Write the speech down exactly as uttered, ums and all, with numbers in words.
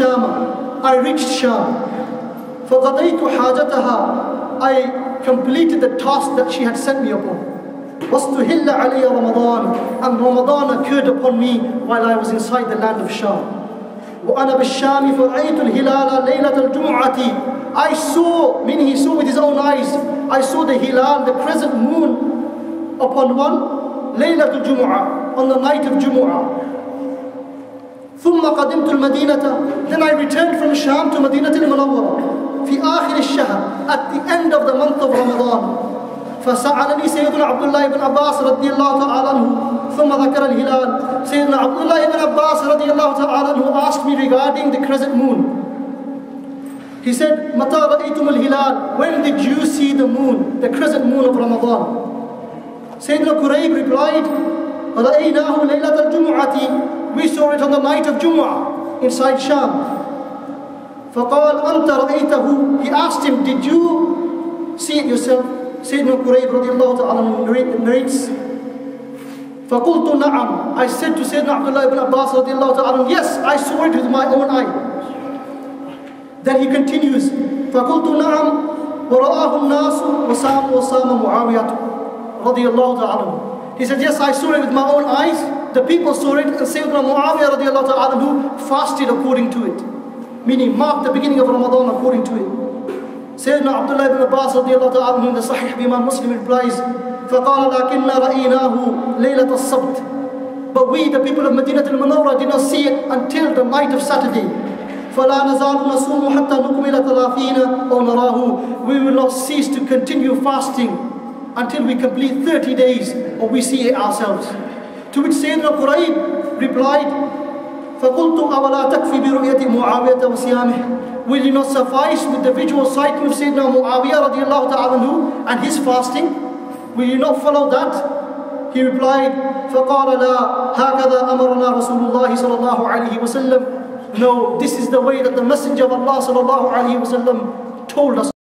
الشام. I reached Sham. فقضيت حاجتها. I completed the task that she had sent me upon. واستهل علي رمضان. And Ramadan occurred upon me while I was inside the land of Sham. وأنا بالشام فرأيت الهلال ليلة الجمعة. I saw, meaning he saw with his own eyes, I saw the hilal, the crescent moon, upon one ليلة الجمعة, on the night of Jumu'ah. ثم قدمت المدينة. Then I returned from Sham to مدينة المنورة في آخر الشهر, at the end of the month of Ramadan. فسألني سيدنا عبد الله بن عباس رضي الله تعالى عنه. ثم ذكر الهلال. Sayyidina Abdullah ibn Abbas رضي الله تعالى عنه asked me regarding the crescent moon. He said, متى رأيتم الهلال? When did you see the moon, the crescent moon of Ramadan? Sayyidina Qurayb replied, رأيناه ليلة الجمعة. We saw it on the night of Jumu'ah inside Sham. فقال أنت رأيته. He asked him, did you see it yourself? Sayyidina Qurayb رضي الله تعالى narrates, فقلت نعم. I said to Sayyidina Abdullah ibn Abbas رضي الله تعالى, yes, I saw it with my own eye. Then he continues, فقلت نعم ورآه الناس وصام وصام معاوية رضي الله تعالى. He said, yes, I saw it with my own eyes. The people saw it, and Sayyidina Muawiyah رضي الله تعالى who fasted according to it, meaning marked the beginning of Ramadan according to it. Sayyidina Abdullah ibn Abbas رضي الله تعالى in the Sahih Imam Muslim replies, فقال لكننا رأيناه ليلة السبت. But we, the people of Madinah al-Munawwarah, did not see it until the night of Saturday. فلا نزال نصوم حتى نكمل ثلاثين أو نراه. We will not cease to continue fasting until we complete thirty days or we see it ourselves. To which Sayyidina Qurayb replied, فقلت أولا تكفي برؤية معاوية وصيامه. Will you not suffice with the visual sighting of Sayyidina Muawiyah رضي الله تعالى عنه and his fasting? Will you not follow that? He replied, فقال لا هكذا أمرنا رسول الله صلى الله عليه وسلم. No, this is the way that the Messenger of Allah sallallahu alaihi wasallam told us.